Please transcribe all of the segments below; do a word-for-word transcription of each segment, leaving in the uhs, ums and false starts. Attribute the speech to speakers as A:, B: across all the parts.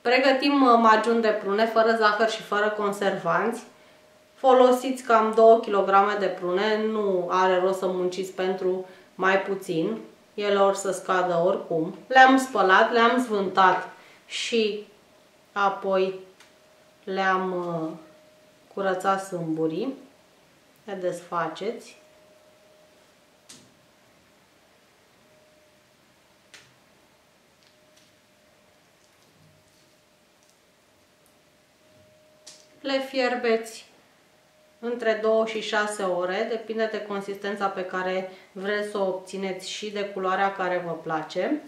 A: Pregătim magiun de prune fără zahăr și fără conservanți. Folosiți cam două kilograme de prune, nu are rost să munciți pentru mai puțin. Ele or să scadă oricum. Le-am spălat, le-am zvântat și apoi le-am curățat sâmburii. Le desfaceți. Le fierbeți între două și șase ore, depinde de consistența pe care vreți să o obțineți și de culoarea care vă place.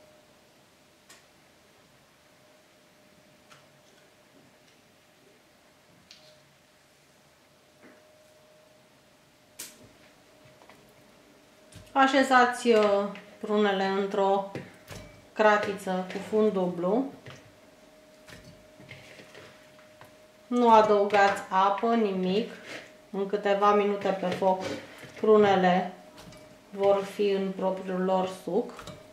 A: Așezați prunele într-o cratiță cu fund dublu. Nu adăugați apă, nimic. În câteva minute pe foc prunele vor fi în propriul lor suc.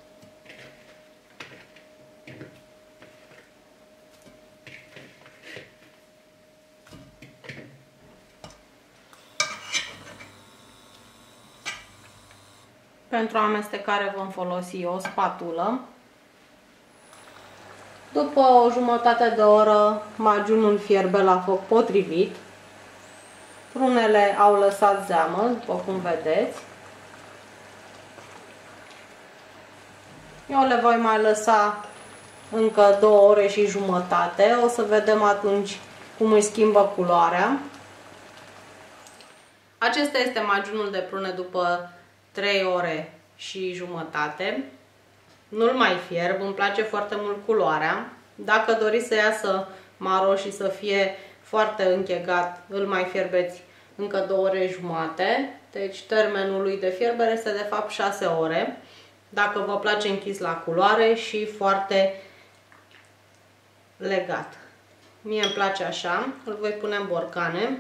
A: Pentru amestecare vom folosi o spatulă. După o jumătate de oră, magiunul fierbe la foc potrivit. Prunele au lăsat zeamă, după cum vedeți. Eu le voi mai lăsa încă două ore și jumătate. O să vedem atunci cum își schimbă culoarea. Acesta este magiunul de prune după trei ore și jumătate. Nu-l mai fierb, îmi place foarte mult culoarea. Dacă doriți să iasă maro și să fie foarte închegat, îl mai fierbeți încă două ore jumate. Deci termenul lui de fierbere este de fapt șase ore. Dacă vă place închis la culoare și foarte legat. Mie îmi place așa, îl voi pune în borcane.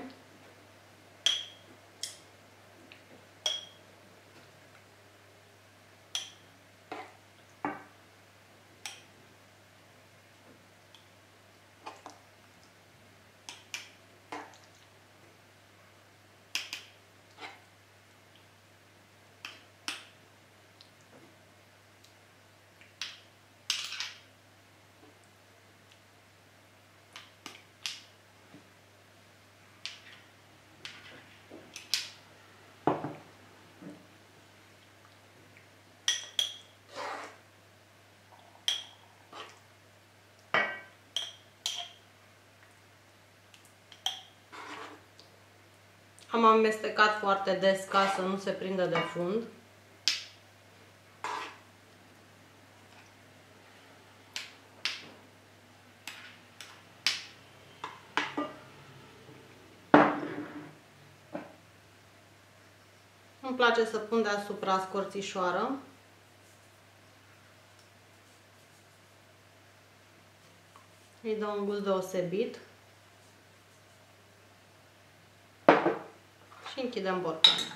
A: Am amestecat foarte des ca să nu se prindă de fund. Îmi place să pun deasupra scorțișoară. Îi dau un gust deosebit. Și închidem borcanul.